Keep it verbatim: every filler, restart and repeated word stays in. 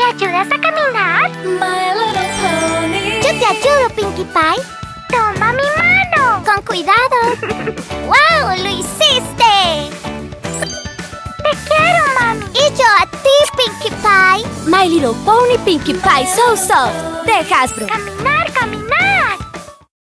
¿Me ayudas a caminar? My Little Pony. Yo te ayudo, Pinkie Pie. ¡Toma mi mano! ¡Con cuidado! ¡Wow! ¡Lo hiciste! ¡Te quiero, mami! ¡Y yo a ti, Pinkie Pie! My Little Pony Pinkie Pie So Soft de Hasbro. ¡Caminar